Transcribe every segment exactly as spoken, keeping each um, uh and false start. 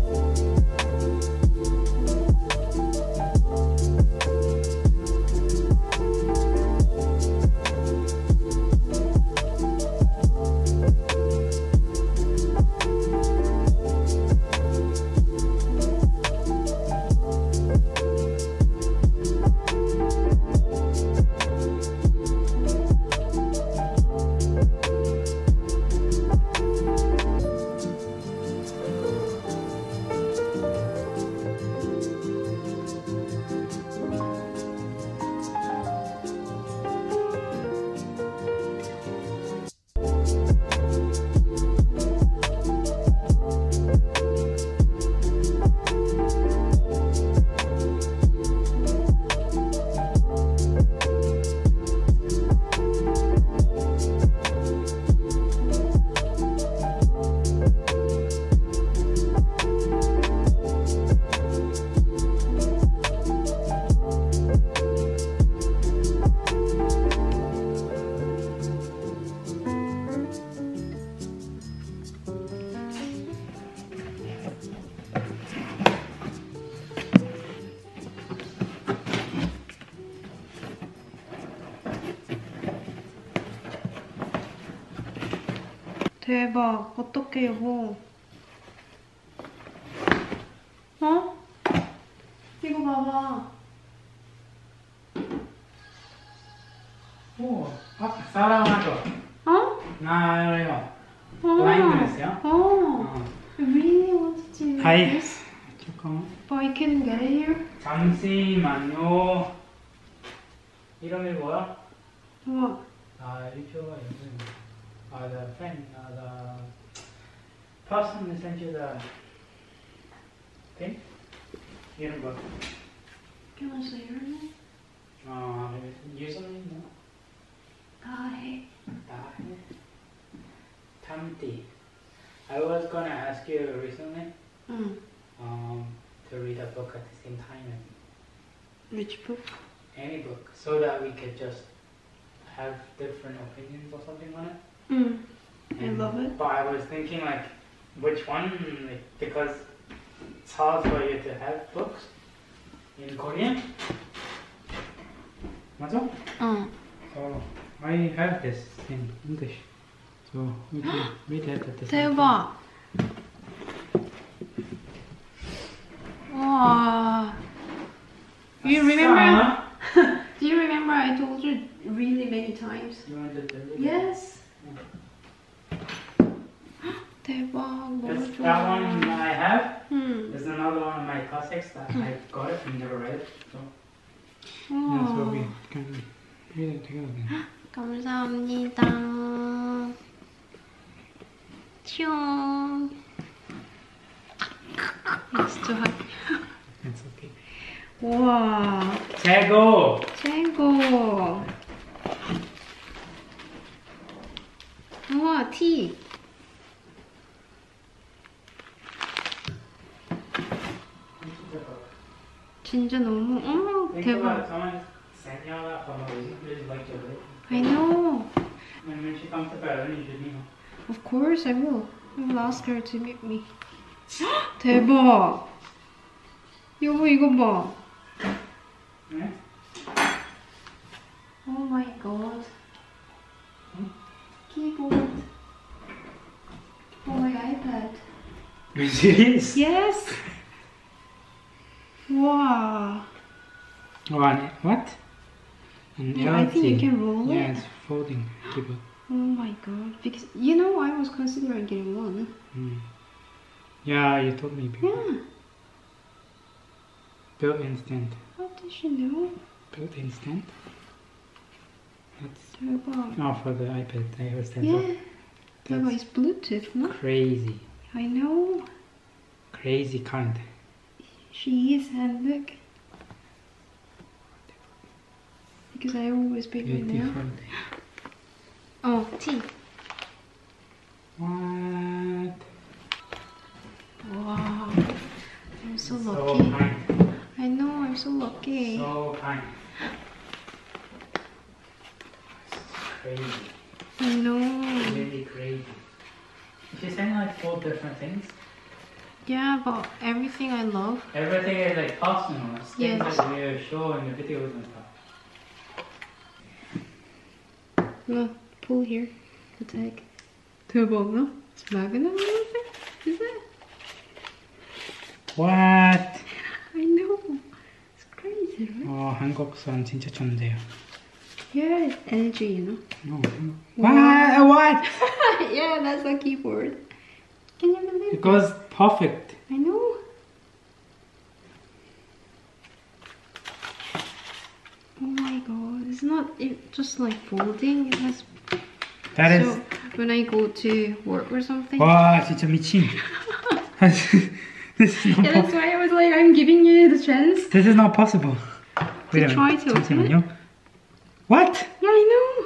대박. 어떡해, 여보. 어? 이거 봐봐. 오, 아, 사랑하죠. 어? 나요. 어. 블라인드였어요? 어. I really wanted to do 하이. this, 잠깐만. but I couldn't get it here. 잠시만요. 이름이 뭐야? 우와. 아, 이표가 있는. 아, the friend, uh, the person who sent you the thing? 이름 뭐야? Can I say your name? 어, username 뭐? 다해. 다해. 탐띠. I was gonna ask you recently 응. um, to read a book at the same time. Which book? Any book, so that we could just have different opinions or something on it. 응. I And- love it. But I was thinking like, which one? Like, because it's hard for you to have books in Korean. 맞아? 어. So I have this in English. So we can read it at the same time. 대박. 와. You remember? Do you remember I told you really many times? You wanted to read it? Yes. 대박. 너무 That's 좋아. that one I have. 응. There's another one of my classics that I got it and never read it. So 우와. yeah, so we can read it together then. 감사합니다. 뿅. It's too hot. It's okay. 우와. 최고. 최고. 우와, 티. 진짜 너무, 어머, Think 대박. about someone sent you that from a really like your book. I know. And when she comes to Berlin, you should meet her. Of course I will. I will ask her to meet me. 대박. 여보, 이거 봐. Yeah? Oh my god. Keyboard. For my iPad. Are you serious? Yes. Wow. One, what? An Yeah, I think you L T. can roll it. Yeah, it's folding keyboard. Oh my god. Because, you know, I was considering getting one. Mm. Yeah, you told me before. Yeah. Built-in stand. How did you know? Built-in stand? That's 대박. oh, for the iPad. I understand. Yeah. That's 대박, it's Bluetooth, no? crazy. I know. Crazy kind. She is, and look. Because I always pick my nail. Beautiful. Oh, tea. What? Wow. I'm so So lucky. kind. I know, I'm so lucky. So kind. Crazy. I know. Really crazy. If you send like four different things, Yeah, but everything I love. Everything is like personal. It's things Yes. that we show in the videos and stuff. No, pull here. The tag. 대박, no? It's magnet. Is it? What? I know. It's crazy, right? 어, 한국선 진짜 천재요. Yeah, it's energy, you know. No. What? What? Yeah, that's a keyboard. Can you believe It it? goes perfect. I know. Oh my god, it's not it just like folding. It has. That is. So when I go to work or something. 와, 진짜 미친. This is not Yeah, that's possible. why I was like, I'm giving you the chance. This is not possible. Wait a To try minute. to open 잠시만요. What? Yeah, I know.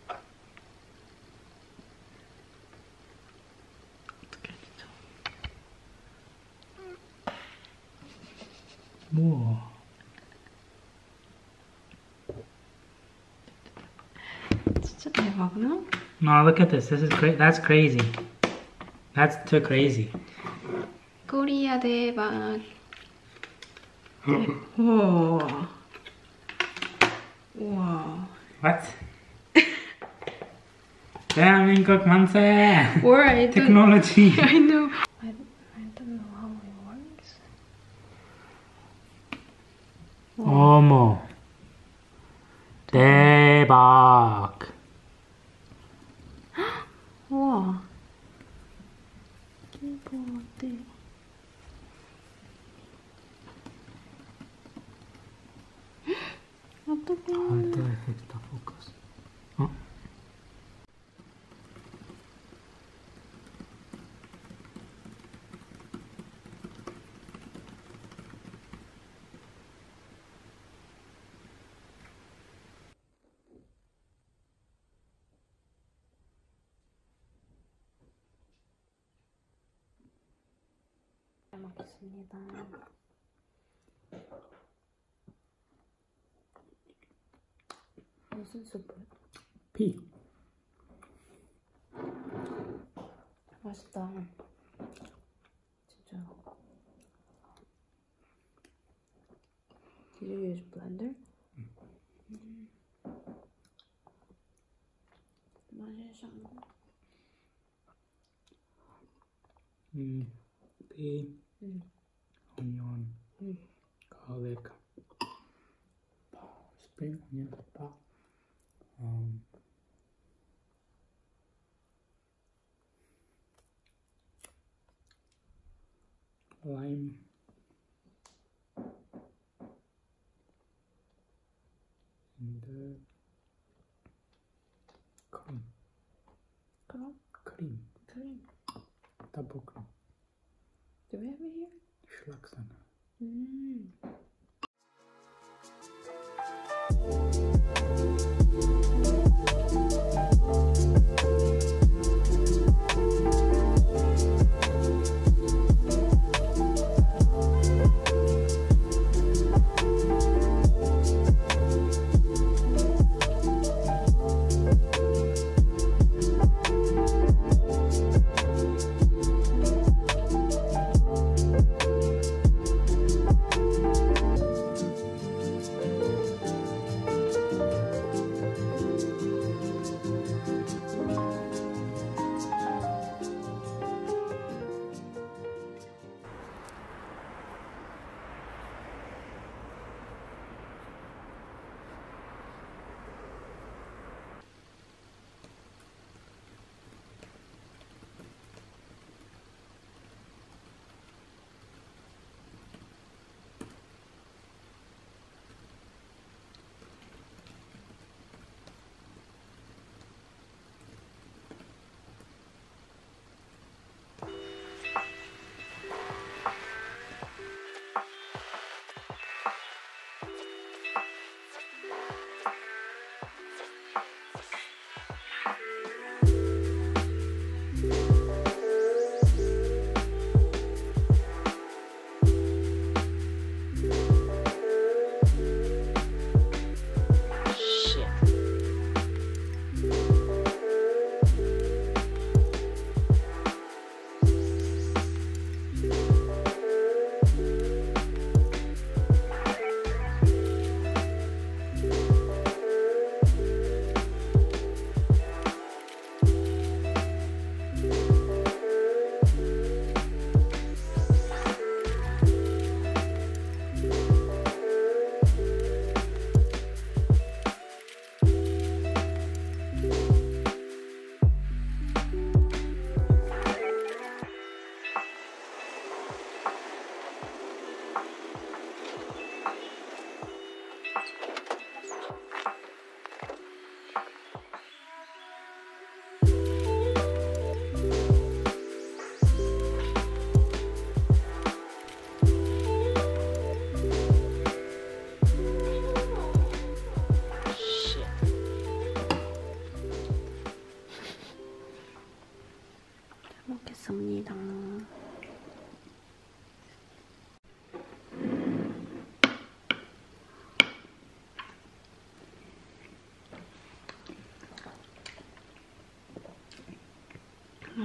뭐? 진짜 대박, no? No, look at this. This is great. That's crazy. That's too crazy. 코리아 대박. 와. 와. What? 대한민국 만세. Or I don't. Technology. I know. I, I don't know how it works. 어머. 대박. 와. 키보드. 어떡해. Alter F focus. 어? 잘 먹겠습니다. 무슨 수프? 피. 맛있다. 진짜. Did you use blender? 음. 맛있어. 음. 피. 음. onion. 음. garlic. spring onion. 파. Um, lime. And uh, cream. 그럼? Cream. 크림. Double cream. Do we have it here? Schlagsahne. 음.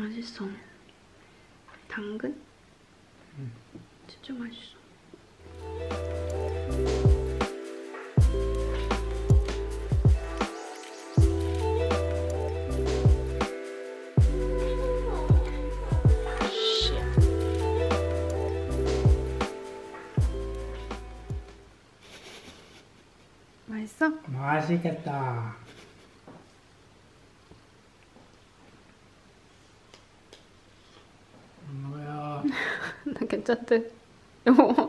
맛있어. 당근? 응. 진짜 맛있어. 맛있어? 맛있겠다. 뭐야? 나 괜찮대. 여보.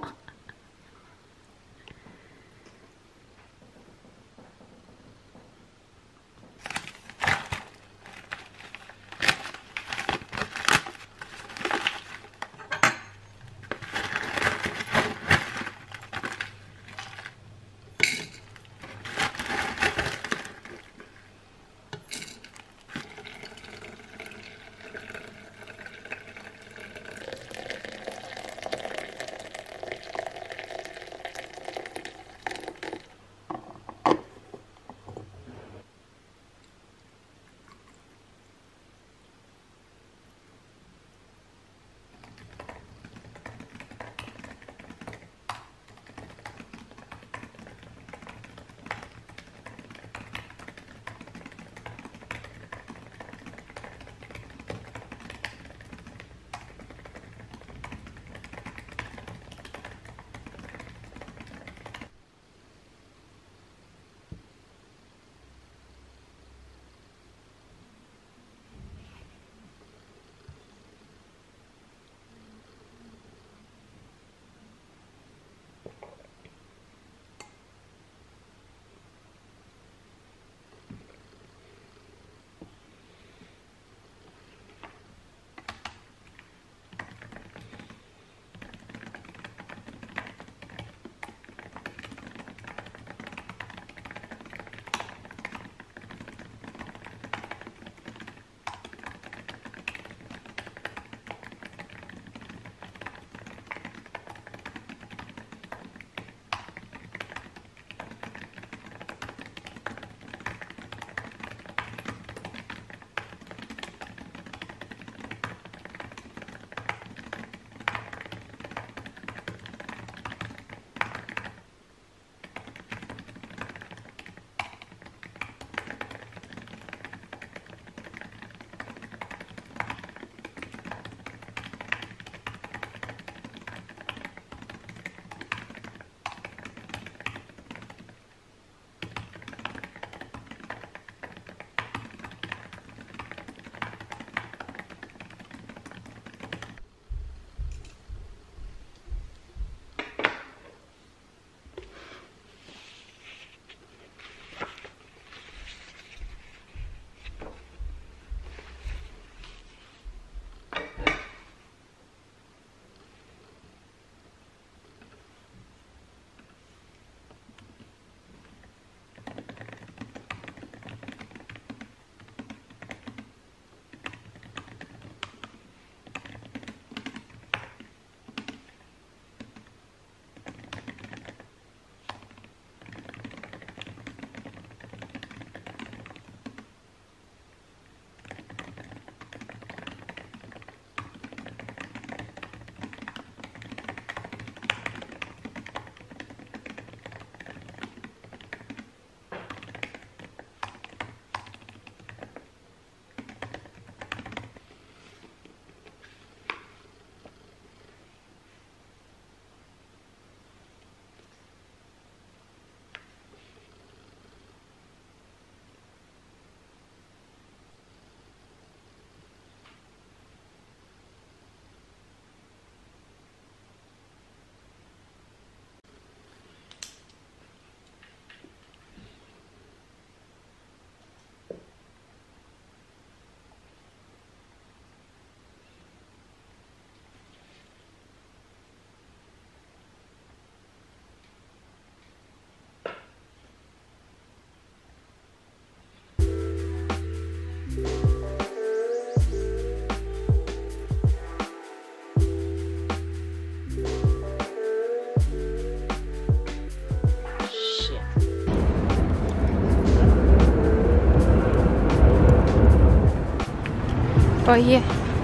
Oh yeah.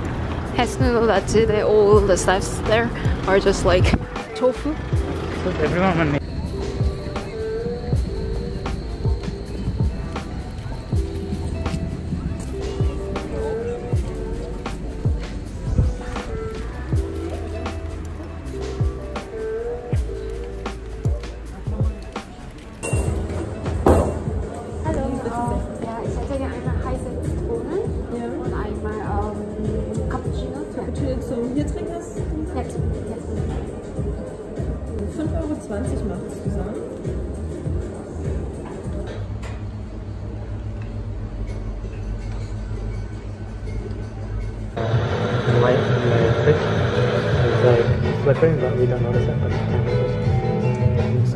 has to know that today all the stuffs there are just like tofu. So everyone. Hier trinken das? Jetzt. fünf Euro zwanzig macht es zusammen. The light in the pitch is like flickering, but we don't notice it. But so.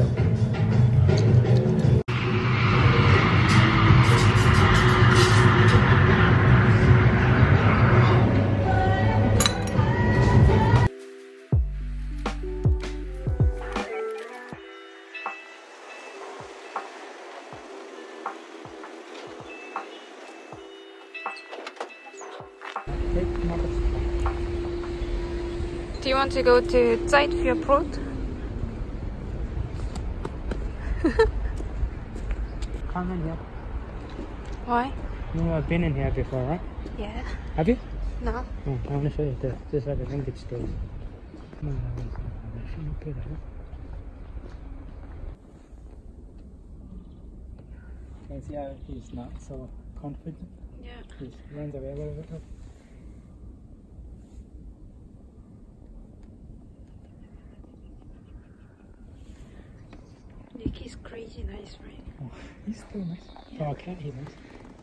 Do you want to go to Zeitführbrot? Come in here. Why? You know, I've been in here before, right? Yeah. Have you? No. Oh, I want to show you this. This is where the linkage goes. Come on, put it up. Can you see how he's not so confident? Yeah. He runs away a little bit. Nick, he's crazy nice, right? Oh, he's still nice. Yeah. Oh, I can't hear nice.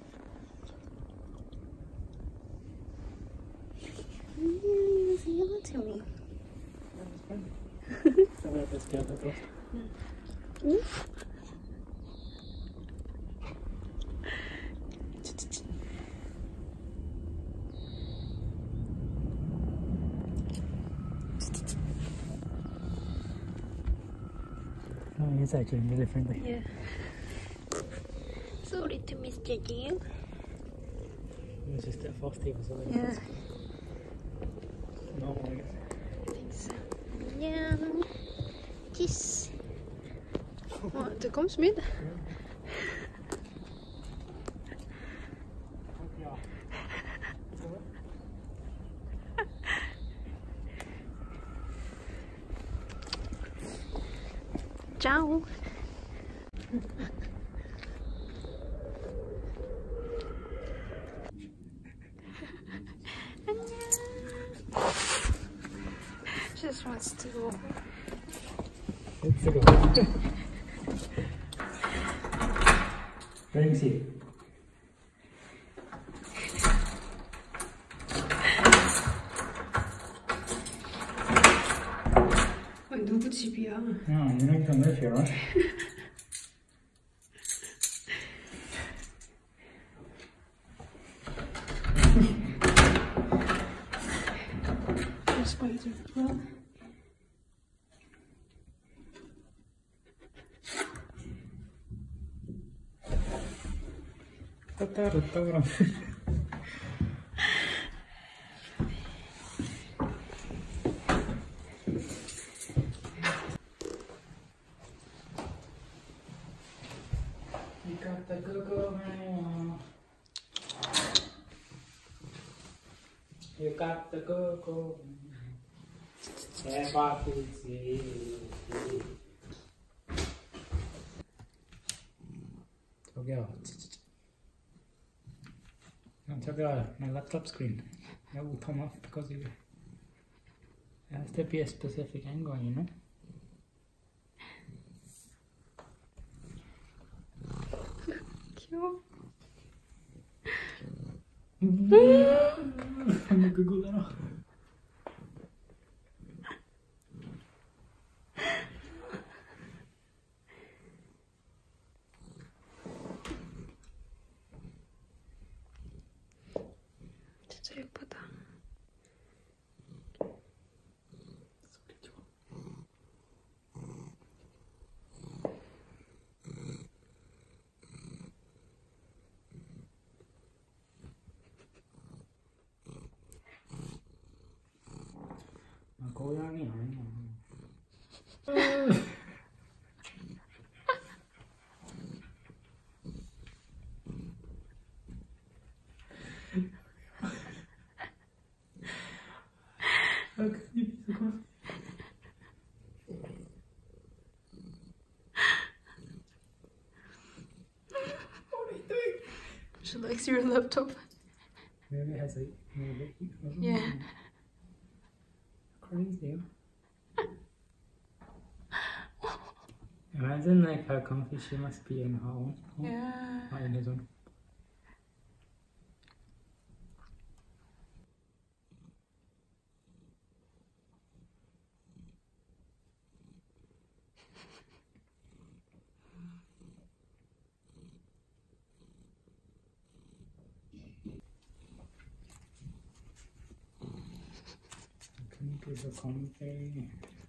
Mm, say hello to me. So we're just together, of course. Mm. Oh, he's actually really friendly. Yeah. Sorry to Mister Jim. It was just a false tape or something. Yeah. No, I guess. Thanks. Yeah. Kiss. Oh, du kommst mit. Ciao. Just wants to go. Let's go. Drink seat. 아니, 누구 집이야? Yeah, you know you can live here, right? spider. Well, Ta-ta-ta-ta. You got the go-go man. You got the go-go man. Everybody see. 저기요. No, 저기요. My laptop screen. That will come off because of you. It has to be a specific angle, you know? 귀여워. 한번 끄고 가라. 진짜 예쁘다. 아, 고양이 아니야. 아, 큰일 있어. She likes your laptop. Maybe it has a maybe. Yeah. Crazy. Imagine like how comfy she must be in her own home. Yeah. Or in his own. Can you be so comfy?